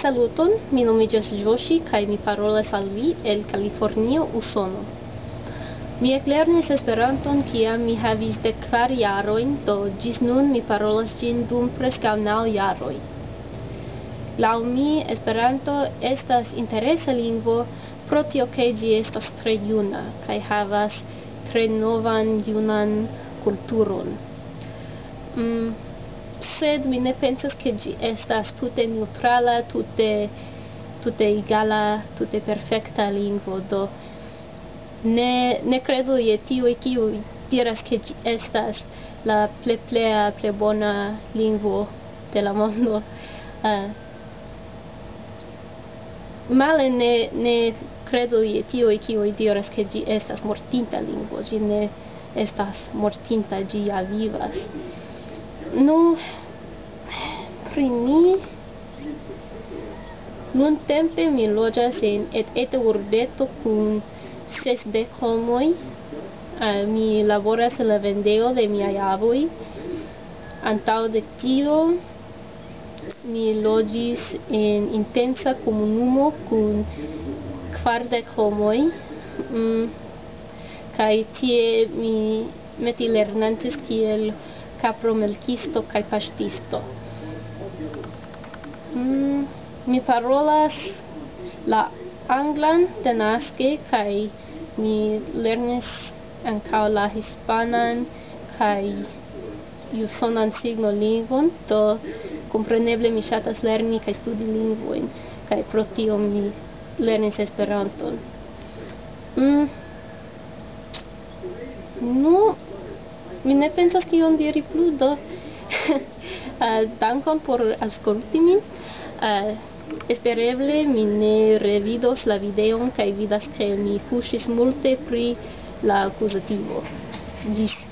Saluton, mi nomiĝas Joshi kaj mi parolas al vi el Kalifornio, Usono. Mi eklernis Esperanton kiam mi havis 14 jarojn, do ĝis nun mi parolas ĝin dum preskaŭ 9 jaroj. Laŭ mi, Esperanto estas interesa lingvo pro tio ke ĝi estas tre juna kaj havas tre novan junan kulturon. Sed mi ne pensas ke ĝi estas tute neutrala, tute egala, tute perfekta lingvo, do ne kredu je tiuj kiuj diras ke ĝi estas la plej bona lingvo de la mondo. Male ne kredu je tiuj kiuj diras ke ĝi estas mortinta lingvo. Ĝi ne estas mortinta, ĝi ja vivas. Nu, pri mi, nuntempe mi loĝas en eta urbeto kun 60 homoj. Mi laboras en la vendejo de miaj avoj. Antaŭ de tio, mi loĝis en intensa komunumo kun 40 homoj. Kaj tie mi metilernantis kiel kapromelkisto kaj paŝtisto. Mi parolas la anglan denaske kaj mi lernis ankaŭ la hispanan kaj usonan signolingvon, do kompreneble mi ŝatas lerni kaj studi lingvojn, kaj pro tio mi lernis Esperanton. Nu, mi ne pensas kion diri plu, do dankon por aŭskulti min. Espereble mi ne revidos la videon kaj vidas ke mi fuŝis multe pri la akuzativo. Ĝis.